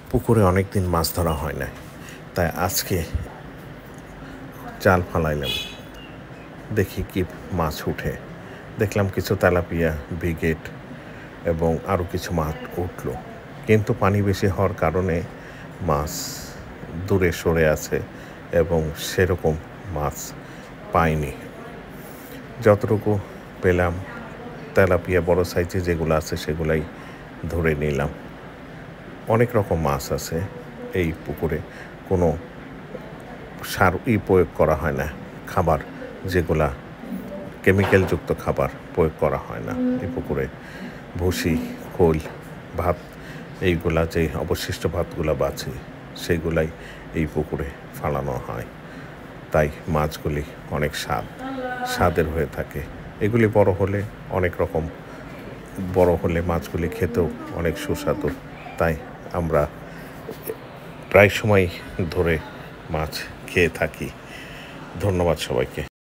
পুকুরে অনেক দিন মাছ ধরা হয় না, তাই আজকে জাল ফালাইলাম, দেখি কি মাছ উঠে। দেখলাম কিছু তেলাপিয়া, ব্রিগেড এবং আরও কিছু মাছ উঠলো, কিন্তু পানি বেশি হওয়ার কারণে মাছ দূরে সরে আছে এবং সেরকম মাছ পাইনি। যতটুকু পেলাম তেলাপিয়া বড় সাইজে যেগুলো আছে সেগুলাই ধরে নিলাম। অনেক রকম মাছ আছে এই পুকুরে, কোনো সার প্রয়োগ করা হয় না, খাবার যেগুলা কেমিক্যালযুক্ত খাবার প্রয়োগ করা হয় না এই পুকুরে। ভুসি, খোল, ভাত, এইগুলা যে অবশিষ্ট ভাতগুলা বাঁচে সেইগুলাই এই পুকুরে ফালানো হয়, তাই মাছগুলি অনেক স্বাদের হয়ে থাকে। এগুলি বড় হলে অনেক রকম বড় হলে মাছগুলি খেতেও অনেক সুস্বাদু, তাই আমরা প্রায় সময় ধরে মাছ খেয়ে থাকি। ধন্যবাদ সবাইকে।